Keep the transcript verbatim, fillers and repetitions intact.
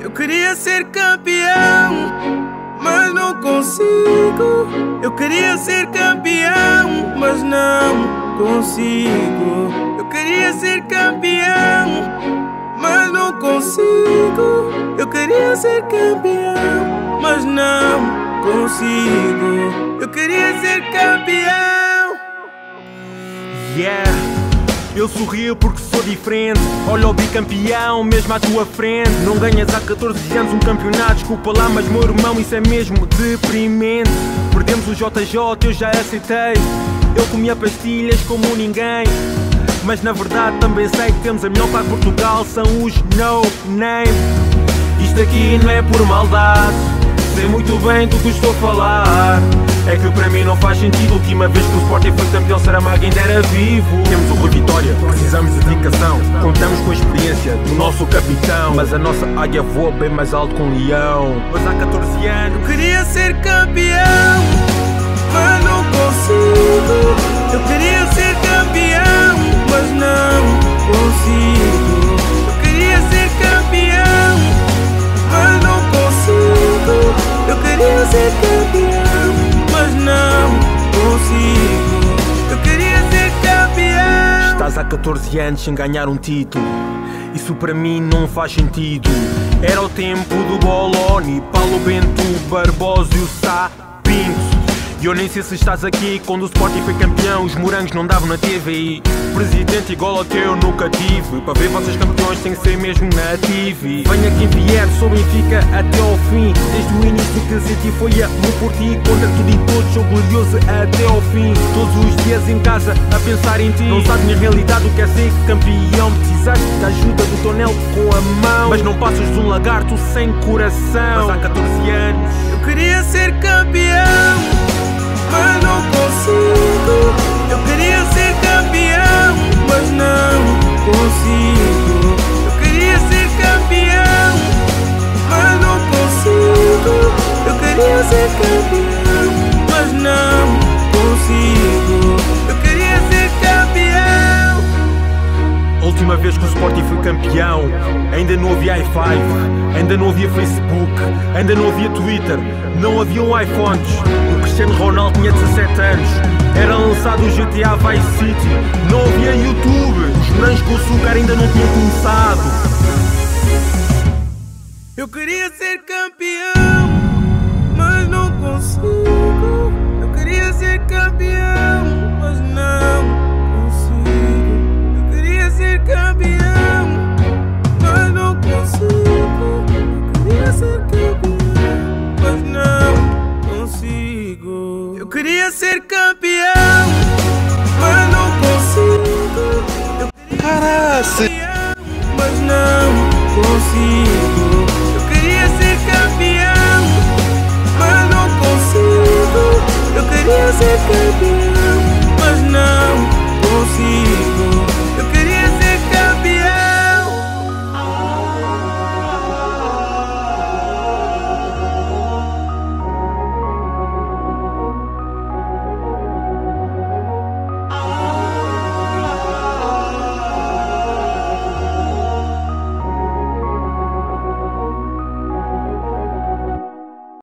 Eu queria ser campeão, mas não consigo. Eu queria ser campeão, mas não consigo. Eu queria ser campeão, mas não consigo. Eu queria ser campeão, mas não consigo. Eu queria ser campeão. Yeah, eu sorrio porque sou diferente. Olha o bicampeão mesmo à tua frente. Não ganhas há catorze anos um campeonato, desculpa lá, mas meu irmão, isso é mesmo deprimente. Perdemos o J J, eu já aceitei. Eu comia pastilhas como ninguém, mas na verdade também sei que temos a melhor para Portugal, são os No Name. Isto aqui não é por maldade, sei muito bem do que estou a falar. É que para mim não faz sentido. A última vez que o Sporting foi campeão, Saramago ainda era vivo. Temos o Rui Vitória, precisamos de dedicação. Contamos com a experiência do nosso capitão, mas a nossa águia voa bem mais alto que um leão. Mas há catorze anos eu queria ser campeão, mas não consigo. Eu queria ser campeão, mas não consigo. Eu queria ser campeão, mas não consigo. Eu queria ser campeão, mas não consigo. Eu queria ser campeão. Estás há catorze anos sem ganhar um título, isso para mim não faz sentido. Era o tempo do Boloni, Paulo Bento, Barbosa e o Sá Pinto. E eu nem sei se estás aqui quando o Sporting foi campeão, os morangos não davam na T V I. Presidente igual ao teu nunca tive, para ver vocês campeões tem que ser mesmo na T V. Venha quem vier, sou Benfica até ao fim. Desde o início que senti foi amor por ti. Contra tudo e todos, sou glorioso até ao fim. Todos os dias em casa a pensar em ti. Não sabes na realidade o que é ser campeão. Precisaste da ajuda do tonel com a mão, mas não passas de um lagarto sem coração. Mas há catorze anos eu queria ser campeão, mas não consigo. Eu queria ser campeão, mas não consigo. Eu queria ser campeão, mas não consigo. Eu queria ser campeão, mas não consigo. Eu queria ser campeão. A última vez que o Sporting foi campeão, ainda não havia i cinco, ainda não havia Facebook, ainda não havia Twitter, não haviam iPhones. O Cristiano Ronaldo tinha dezassete anos, era lançado o G T A Vice City, não havia YouTube, os morangos com açúcar ainda não tinham começado. Eu queria ser campeão, mas não consigo. Eu queria ser campeão, mas não consigo. Eu queria ser campeão, mas não consigo. Eu queria ser campeão, mas não consigo. Eu queria ser campeão, mas não consigo. Eu queria ser campeão, mas não consigo.